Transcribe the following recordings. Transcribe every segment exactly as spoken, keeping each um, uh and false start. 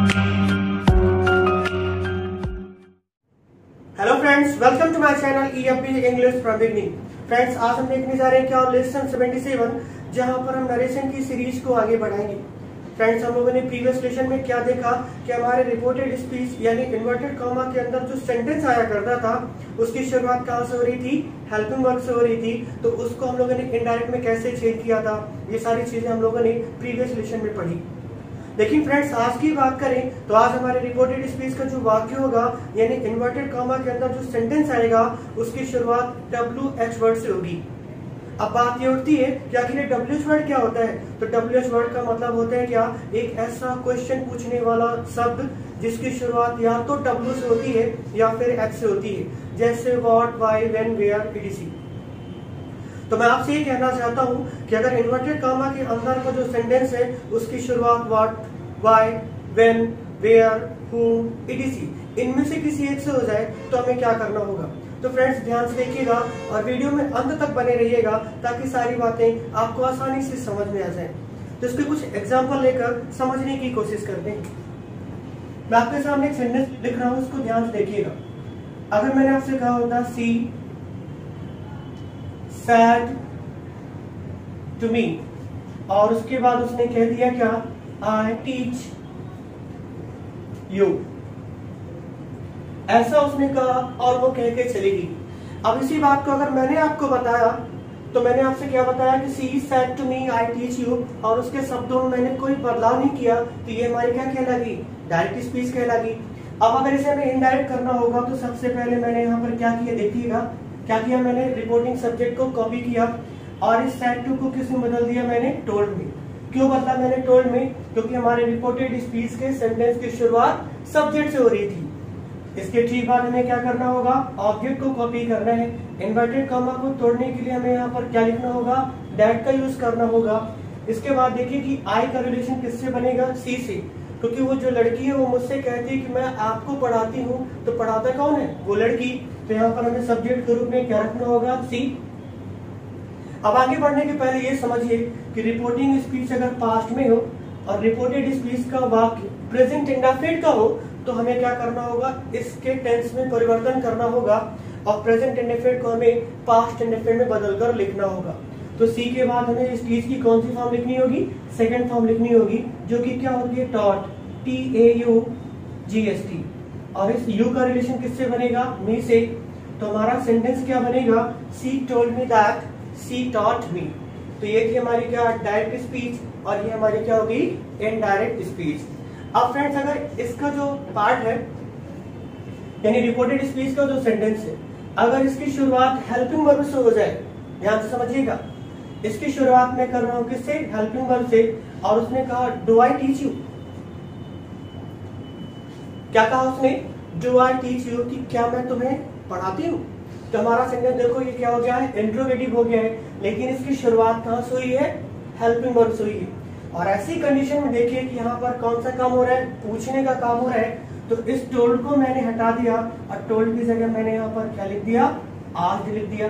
Hello friends, welcome to my channel ई अपकी English from beginning. Friends, आज हम देखने जा रहे हैं क्या लेसन सतहत्तर, जहां पर हम नरेशन की सीरीज को आगे बढ़ाएंगे। फ्रेंड्स, हम लोगों ने प्रीवियस लेसन में क्या देखा कि हमारे रिपोर्टेड स्पीच यानी इन्वर्टेड कॉमा के अंदर जो सेंटेंस आया करता था उसकी शुरुआत कहाँ से हो रही थी? हेल्पिंग वर्ब से हो रही थी। तो उसको हम लोगों ने इनडायरेक्ट में कैसे चेंज किया था, ये सारी चीजें हम लोगों ने प्रीवियस लेसन में पढ़ी। लेकिन फ्रेंड्स, आज की बात करें तो आज हमारे रिपोर्टेड स्पीच का जो वाक्य होगा यानी इन्वर्टेड कॉमा के अंदर जो सेंटेंस आएगा उसकी शुरुआत डब्ल्यू एच वर्ड से होगी। अब बात ये उठती है कि आखिर डब्ल्यू एच वर्ड क्या होता है? तो डब्ल्यू एच वर्ड का मतलब होता है क्या? एक ऐसा क्वेश्चन पूछने वाला शब्द जिसकी शुरुआत या तो डब्ल्यू से होती है या फिर एच से होती है, जैसे what, why, when, where, etc. तो मैं आपसे ये कहना चाहता हूँ कि अगर इन्वर्टेड कॉमा के अंदर का जो सेंटेंस है उसकी शुरुआत what, why, when, where, whom, etc इनमें से किसी एक से हो जाए तो हमें क्या करना होगा? तो फ्रेंड्स, ध्यान से देखिएगा और वीडियो में अंत तक बने रहिएगा ताकि सारी बातें आपको आसानी से समझ में आ जाए। तो इसके कुछ एग्जांपल लेकर समझने की कोशिश करते हैं। मैं आपके सामने एक सेंटेंस लिख रहा हूं, उसको ध्यान से देखिएगा। अगर मैंने आपसे कहा होता सी सैड टू मी और उसके बाद उसने कह दिया क्या? आई टीच यू, ऐसा उसने कहा और वो कह के चली गई। अब इसी बात को अगर मैंने आपको बताया तो मैंने आपसे क्या बताया कि she said to me I teach you और उसके शब्दों में मैंने कोई बदलाव नहीं किया, तो ये हमारी क्या कहलागी? Direct speech कहलागी। अब अगर इसे हमें इनडायरेक्ट करना होगा तो सबसे पहले मैंने यहाँ पर क्या किया देखिएगा, क्या किया मैंने? रिपोर्टिंग सब्जेक्ट को कॉपी किया और इस सेड टू को किसमें बदल दिया? मैंने टोल्ड में। क्यों बदला मैंने टोल्ड में? क्योंकि हमारे रिपोर्टेड स्पीच के सेंटेंस की शुरुआत सब्जेक्ट से हो रही थी। इसके ठीक बाद हमें क्या करना होगा? ऑब्जेक्ट को कॉपी करना है। इन्वर्टेड कॉमा को तोड़ने के लिए हमें यहाँ पर क्या लिखना होगा? दैट का यूज करना होगा। इसके बाद देखिए कि आई का रिलेशन किससे बनेगा? सी से, क्योंकि वो जो लड़की है वो मुझसे कहती है कि मैं आपको पढ़ाती हूँ, तो पढ़ाता कौन है? वो लड़की। तो यहाँ पर हमें सब्जेक्ट के रूप में क्या रखना होगा? सी। अब आगे बढ़ने के पहले ये समझिए कि रिपोर्टिंग स्पीच अगर पास्ट में हो और रिपोर्टेड स्पीच का वाक्य प्रेजेंट इंडेफिनिट का हो तो हमें क्या करना होगा? इसके टेंस में परिवर्तन करना होगा और प्रेजेंट इंडेफिनिट को हमें पास्ट इंडेफिनिट में बदलकर लिखना होगा। तो सी के बाद हमें इस चीज की कौन सी फॉर्म लिखनी होगी? सेकंड फॉर्म लिखनी होगी, जो कि क्या होती है? Taught, T A U G H T. और इस यू का रिलेशन किससे बनेगा? मी से। तो हमारा सेंटेंस क्या बनेगा? She told me that she taught me. तो ये थी हमारी क्या? डायरेक्ट स्पीच और ये हमारी क्या होगी? Indirect speech. अब फ्रेंड्स, अगर इसका जो पार्ट है यानी रिपोर्टेड स्पीच का जो सेंटेंस है, अगर इसकी शुरुआत हेल्पिंग वर्ब से हो जाए, ध्यान से समझिएगा, इसकी शुरुआत में कर रहा हूं किससे? हेल्पिंग वर्ब से। और उसने कहा डू आई टीच यू। क्या कहा उसने? डू आई टीच यू, कि क्या मैं तुम्हें पढ़ाती हूँ। तो हमारा सेंटेंस देखो ये क्या हो गया है? इंट्रोगेटिव हो गया है, लेकिन इसकी शुरुआत कहां से हुई है? हेल्पिंग वर्ब से हुई है। और ऐसी कंडीशन में देखिए कि यहाँ पर कौन सा काम हो रहा है? पूछने का काम हो रहा है। तो इस टोल्ड को मैंने हटा दिया और टोल्ड की जगह मैंने यहाँ पर क्या लिख दिया? आस्क्ड लिख दिया।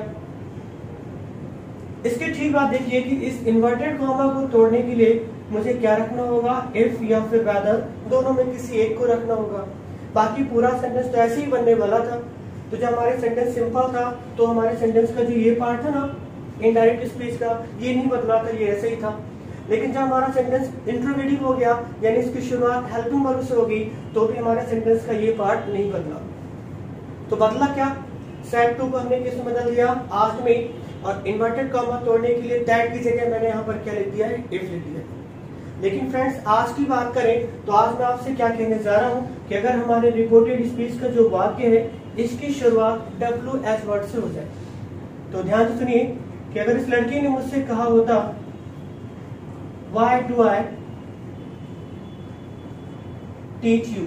इसके ठीक बाद देखिए कि इस इन्वर्टेड कॉमा को तोड़ने के लिए मुझे क्या रखना होगा? इफ या फिर वेदर, दोनों में किसी एक को रखना होगा। बाकी पूरा सेंटेंस तो ऐसे ही बनने वाला था। तो जब हमारे सेंटेंस सिंपल था तो हमारे सेंटेंस का जो ये पार्ट था ना इनडायरेक्ट स्पीच का, ये नहीं बदला था, ये ऐसे ही था। लेकिन जब हमारा सेंटेंस इंट्रोगेटिव हो गया यानी इसकी शुरुआत हेल्पिंग वर्ब से होगी तो भी हमारे सेंटेंस का ये पार्ट नहीं बदला। तो बदला क्या? सेड टू को हमने किस में बदल दिया? आस्क्ड में। और इन्वर्टेड कॉमा तोड़ने के लिए दैट की जगह मैंने यहाँ पर क्या लिख दिया है? इफ लिख दिया। लेकिन फ्रेंड्स, आज की बात करें तो आज मैं आपसे क्या कहने जा रहा हूँ कि अगर हमारे रिपोर्टेड स्पीच का जो वाक्य है इसकी शुरुआत डब्ल्यू एच वर्ड से हो जाए, तो ध्यान से सुनिए कि अगर इस लड़की ने मुझसे कहा होता Why do I teach you?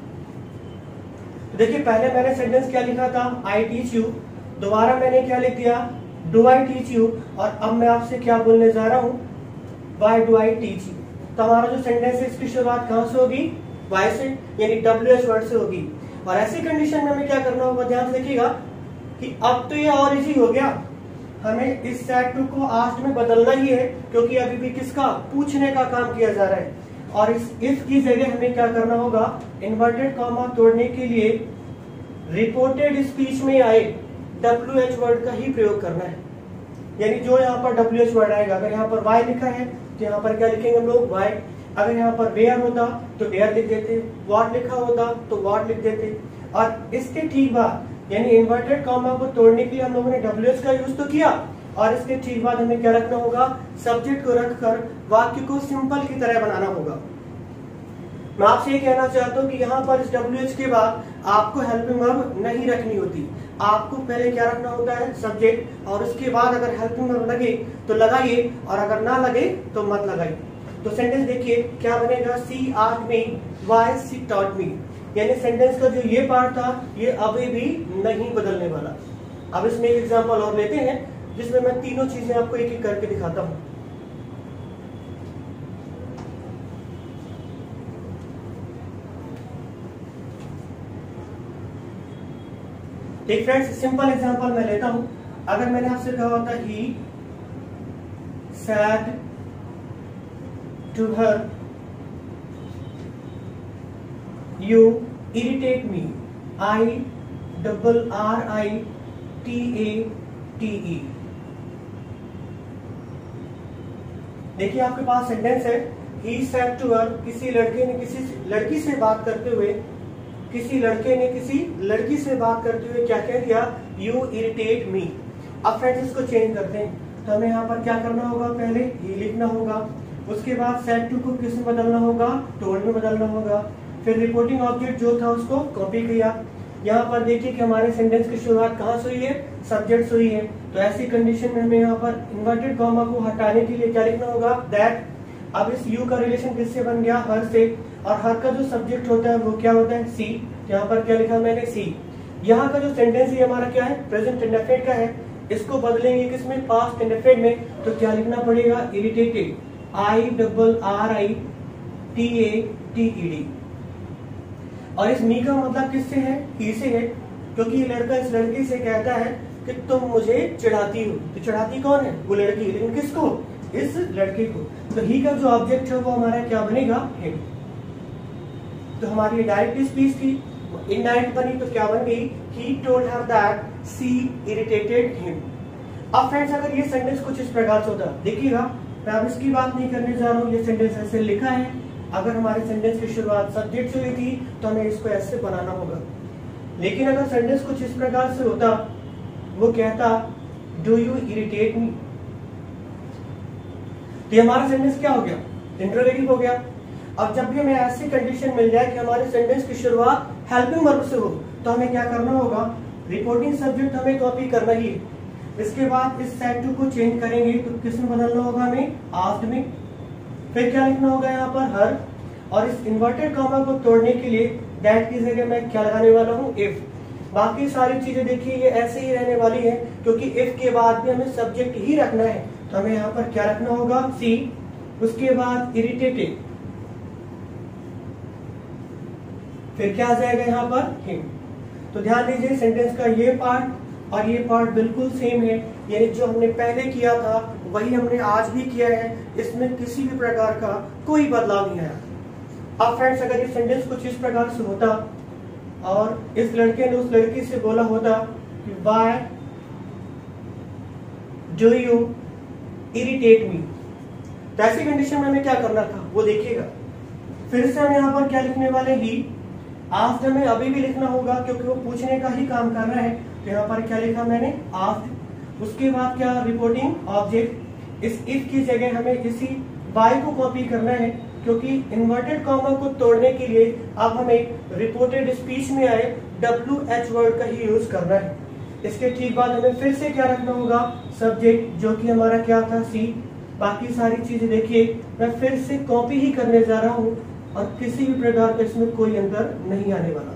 देखिए पहले मैंने सेंटेंस क्या लिखा था? I teach you। दोबारा मैंने क्या लिख दिया? Do I teach you। और अब मैं आपसे क्या बोलने जा रहा हूं? Why do I teach you। तो हमारा जो सेंटेंस है इसकी शुरुआत कहां से होगी? Why से, यानी डब्ल्यू एच वर्ड से होगी। और ऐसी कंडीशन में हमें क्या करना होगा? ध्यान से देखिएगा कि अब तो ये और इजी हो गया, हमें इस सेड टू को आस्क्ड में बदलना ही है, क्योंकि अभी भी किसका? पूछने का काम किया जा रहा है। और इस इफ की जगह हमें क्या करना होगा, इन्वर्टेड कॉमा तोड़ने के लिए रिपोर्टेड स्पीच में आए डब्ल्यू एच वर्ड का ही प्रयोग करना है। यानी जो यहाँ पर डब्ल्यू एच वर्ड आएगा, अगर यहाँ पर वाई लिखा है तो यहाँ पर क्या लिखेंगे हम लोग, वाई। अगर यहाँ पर वेयर होता तो डेयर लिख देते, व्हाट लिखा होता तो व्हाट लिख देते। और इसके ठीक बाद यानी इन्वर्टेड कॉमा को तोड़ने के लिए हम लोगों ने डब्ल्यू एच का यूज तो किया, और इसके ठीक बाद हमें क्या रखना होगा, सब्जेक्ट को रखकर वाक्य को सिंपल की तरह बनाना होगा। मैं आपसे ये कहना चाहता हूँ कि यहाँ पर इस डब्ल्यू एच के बाद आपको हेल्पिंग वर्ब नहीं रखनी होती, आपको पहले क्या रखना होता है, सब्जेक्ट, और उसके बाद अगर हेल्पिंग वर्ब लगे तो लगाइए, और अगर ना लगे तो मत लगाइए। तो सेंटेंस देखिए क्या बनेगा, she asked me why she taught me. यानी सेंटेंस का जो ये पार्ट था ये अभी भी नहीं बदलने वाला। अब इसमें एक एग्जांपल और लेते हैं जिसमें मैं तीनों चीजें आपको एक एक करके दिखाता हूं। एक फ्रेंड्स सिंपल एग्जांपल मैं लेता हूं। अगर मैंने आपसे कहा होता he said to her you irritate me, I double R I T A T E. देखिए आपके पास सेंटेंस है, ही सेड टू हर, किसी लड़के ने किसी लड़की से बात करते हुए किसी लड़के ने किसी लड़की से बात करते हुए क्या कह दिया, यू इरिटेट मी। अब फ्रेंड्स इसको चेंज करते हैं, तो हमें यहाँ पर क्या करना होगा, पहले ही लिखना होगा, उसके बाद सेड टू को किस में बदलना होगा, टोल्ड में बदलना होगा, फिर रिपोर्टिंग ऑब्जेक्ट जो था उसको कॉपी किया। यहाँ पर देखिए कि हमारे सेंटेंस की शुरुआत कहाँ से हुई है, सब्जेक्ट से हुई है। तो ऐसी कंडीशन में हमें यहाँ पर इन्वर्टेड कॉमा को हटाने के लिए क्या लिखना होगा, दैट। अब इस यू का रिलेशन किससे बन गया, हर से, और हर का जो सब्जेक्ट होता है वो क्या होता है, सी। यहाँ पर क्या लिखा मैंने, सी। यहाँ का जो सेंटेंस है हमारा क्या है, प्रेजेंट इंडेफिनिट का है, इसको बदलेंगे किसमें, पास्ट इंडेफिनिट में। तो क्या लिखना पड़ेगा, irritated, I double R I T A T E D. और इस मी का मतलब किससे है, ही से है, क्योंकि ये लड़का इस लड़की से कहता है कि तुम मुझे चिढ़ाती हो। तो चिढ़ाती कौन है, वो लड़की, लेकिन किसको, इस लड़के को। तो ही का जो ऑब्जेक्ट है वो हमारा क्या बनेगा, हिम। तो हमारी डायरेक्ट स्पीच थी, इनडायरेक्ट बनी, तो क्या बन गई, he told her that she irritated him. अब फ्रेंड्स अगर ये सेंटेंस कुछ इस प्रकार से होता, देखिएगा मैं अब इसकी बात नहीं करने जा रहा हूँ, ये सेंटेंस ऐसे लिखा है। अगर हमारे सेंटेंस की शुरुआत सब्जेक्ट से हुई थी तो हमें इसको ऐसे बनाना होगा। लेकिन अगर सेंटेंस कुछ इस प्रकार से होता, वो कहता डू यू इरिटेट मी, तो हमारा सेंटेंस क्या हो गया, इंट्रोगेटिव हो गया। अब जब भी हमें ऐसी कंडीशन मिल जाए कि हमारे सेंटेंस की शुरुआत हेल्पिंग वर्ब से हो, तो हमें क्या करना होगा, रिपोर्टिंग सब्जेक्ट हमें कॉपी करना ही है। इसके बाद इस सेड टू को चेंज करेंगे तो किस में बदलना होगा, हमें आस्क्ड में। फिर क्या लिखना होगा यहाँ पर, हर, और इस इन्वर्टेड कॉमा को तोड़ने के लिए दैट की जगह मैं क्या लगाने वाला हूँ, इफ। बाकी सारी चीजें देखिए ये ऐसे ही रहने वाली है, क्योंकि इफ के बाद भी हमें सब्जेक्ट ही रखना है। तो हमें यहाँ पर क्या रखना होगा, सी, उसके बाद इरिटेटेड, फिर क्या आ जाएगा यहाँ पर, हिम। तो ध्यान दीजिए सेंटेंस का ये पार्ट और ये पार्ट बिल्कुल सेम है, यानी जो हमने पहले किया था वही हमने आज भी किया है, इसमें किसी भी प्रकार का कोई बदलाव नहीं आया। अब फ्रेंड्स अगर ये सेंटेंस कुछ इस प्रकार से होता और इस लड़के ने उस लड़की से बोला होता कि why do you irritate me, तो ऐसी कंडीशन में हमें क्या करना था वो देखिएगा। फिर से हम यहाँ पर क्या लिखने वाले, ही। आस्क्ड हमें अभी भी लिखना होगा क्योंकि वो पूछने का ही काम कर रहा है। तो यहाँ पर क्या लिखा मैंने, आस्क्ड। उसके बाद क्या, रिपोर्टिंग ऑब्जेक्ट। इस इफ की जगह हमें इसी बाय को कॉपी करना है, क्योंकि इन्वर्टेड कॉमा को तोड़ने के लिए अब हमें रिपोर्टेड स्पीच में आए डब्ल्यू एच वर्ड का ही यूज करना है। इसके ठीक बाद हमें फिर से क्या रखना होगा, सब्जेक्ट, जो कि हमारा क्या था, सी। बाकी सारी चीजें देखिए मैं फिर से कॉपी ही करने जा रहा हूँ और किसी भी प्रकार का इसमें कोई अंतर नहीं आने वाला।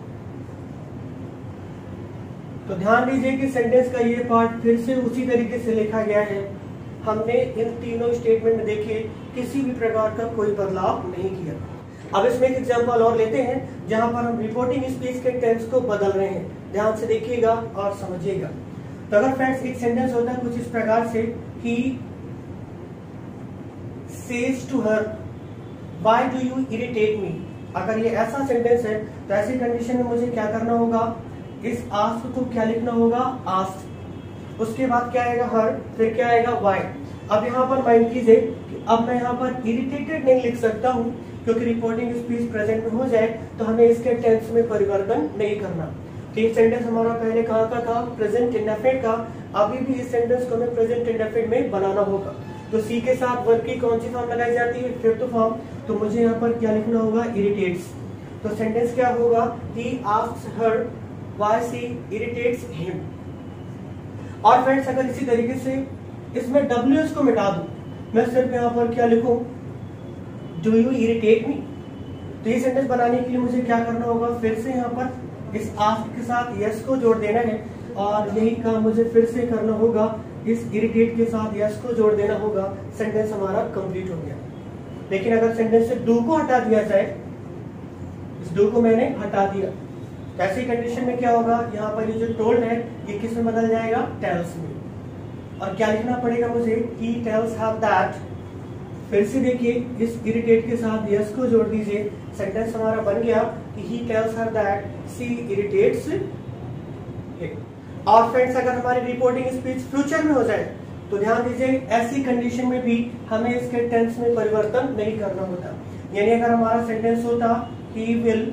तो ध्यान दीजिए कि सेंटेंस का ये पार्ट फिर से उसी तरीके से लिखा गया है। हमने इन तीनों स्टेटमेंट में देखिए किसी भी प्रकार का कोई बदलाव नहीं किया। अब इसमें एक एग्जांपल और लेते हैं जहां पर हम रिपोर्टिंग स्पीच के टेंस को बदल रहे हैं। ध्यान से देखिएगा और समझिएगा। तो अगर फ्रेंड्स एक सेंटेंस होता है कुछ इस प्रकार से, he says to her why do you irritate me. अगर ये ऐसा सेंटेंस है तो ऐसी कंडीशन में मुझे क्या करना होगा, इस आस्क को क्या लिखना होगा, आस्क। उसके बाद क्या आएगा, हर, फिर क्या आएगा, व्हाई। अब यहाँ पर माइंड कीजिए कि अब मैं यहाँ पर इरिटेटेड नहीं लिख सकता हूँ, क्योंकि रिपोर्टिंग स्पीच प्रेजेंट में हो जाए तो हमें इसके टेंस में परिवर्तन नहीं करना। तो ये सेंटेंस हमारा पहले कहाँ का था, प्रेजेंट इंडेफिनिट का। अभी भी इस सेंटेंस को हमें प्रेजेंट इंडेफिनिट में बनाना होगा। तो सी के साथ वर्ब की कौन सी फॉर्म लगाई जाती है, फिफ्थ फॉर्म। तो मुझे यहाँ पर क्या लिखना होगा, इरिटेट्स। तो सेंटेंस क्या होगा, he asks her why she irritates him. और फ्रेंड्स अगर इसी तरीके से इसमें डब्ल्यू एस को मिटा दूं, मैं सिर्फ यहाँ पर क्या लिखूं, डू यू इरिटेट मी। तो ये सेंटेंस बनाने के लिए मुझे क्या करना होगा, फिर से यहाँ पर इस आस्क के साथ यस को जोड़ देना है, और यही काम मुझे फिर से करना होगा, इस इरिटेट के साथ यस को जोड़ देना होगा। सेंटेंस हमारा कंप्लीट हो गया। लेकिन अगर सेंटेंस से डू को हटा दिया जाए, इस डू को मैंने हटा दिया, तो ऐसी कंडीशन में क्या होगा, यहाँ पर ये जो टोल्ड है ये किस में बदल जाएगा, टेल्स में। और क्या लिखना पड़ेगा मुझे, ही टेल्स हर दैट। फिर से देखिए इस इरिटेट के साथ यस को जोड़ दीजिए, सेंटेंस हमारा बन गया कि he tells her that she irritates him. और फ्रेंड्स अगर हमारी रिपोर्टिंग स्पीच फ्यूचर में हो जाए तो ध्यान दीजिए ऐसी कंडीशन में भी हमें इसके टेंस में परिवर्तन नहीं करना होता। यानी अगर हमारा सेंटेंस होता he will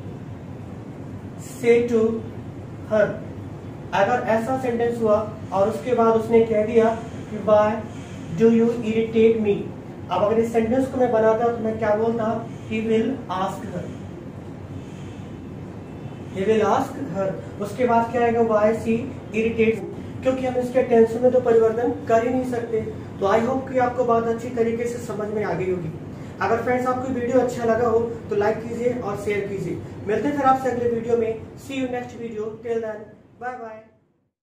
say to her, अगर ऐसा सेंटेंस हुआ और उसके बाद उसने कह दिया कि why do you irritate me. अब अगर इस सेंटेंस को मैं बनाता तो मैं क्या बोलता, he will ask her, he will ask her। उसके बाद क्या आएगा, why she irritates, क्योंकि हम इसके टेंस में तो परिवर्तन कर ही नहीं सकते। तो आई होप कि आपको बात अच्छी तरीके से समझ में आ गई होगी। अगर फ्रेंड्स आपको वीडियो अच्छा लगा हो तो लाइक कीजिए और शेयर कीजिए। मिलते हैं फिर आपसे अगले वीडियो में। See you next video, till then bye bye.